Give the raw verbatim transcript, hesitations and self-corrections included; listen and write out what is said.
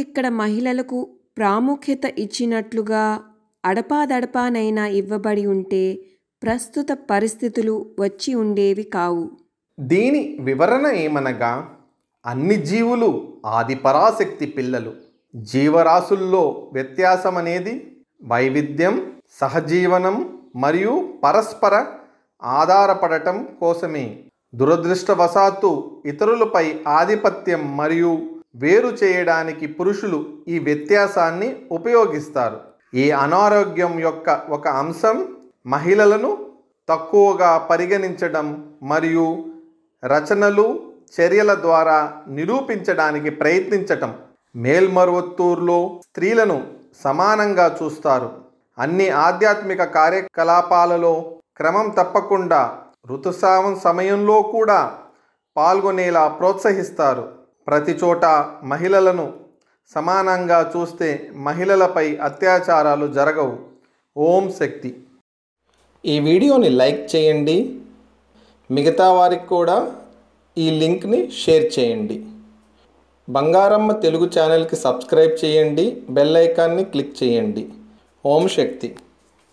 ఇక్కడ మహిళలకు ప్రాముఖ్యత ఇచ్చినట్లుగా అడపాదడపానైనా ఇవ్వబడి ఉంటే ప్రస్తుత పరిస్థితులు వచ్చి ఉండేవి కావు. దీని వివరణ ఏమనగా, అన్ని జీవులు ఆది పరాశక్తి పిల్లలు. జీవరాశుల్లో వ్యత్యాసం అనేది వైవిధ్యం, సహజీవనం మరియు పరస్పర ఆధారపడటం కోసమే. దురదృష్టవశాత్తు ఇతరులపై ఆధిపత్యం మరియు వేరు చేయడానికి పురుషులు ఈ వ్యత్యాసాన్ని ఉపయోగిస్తారు. ఈ అనారోగ్యం యొక్క ఒక అంశం మహిళలను తక్కువగా పరిగణించడం మరియు రచనలు, చర్యల ద్వారా నిరూపించడానికి ప్రయత్నించటం. మేల్మరువత్తూర్లో స్త్రీలను సమానంగా చూస్తారు. అన్ని ఆధ్యాత్మిక కార్యకలాపాలలో క్రమం తప్పకుండా ఋతుస్రావం సమయంలో కూడా పాల్గొనేలా ప్రోత్సహిస్తారు. ప్రతి చోట మహిళలను సమానంగా చూస్తే మహిళలపై అత్యాచారాలు జరగవు. ఓం శక్తి. ఈ వీడియోని లైక్ చేయండి, మిగతా వారికి కూడా ఈ లింక్ని షేర్ చేయండి. బంగారమ్మ తెలుగు ఛానల్కి సబ్స్క్రైబ్ చేయండి, బెల్ ఐకాన్ని క్లిక్ చేయండి. ఓం శక్తి.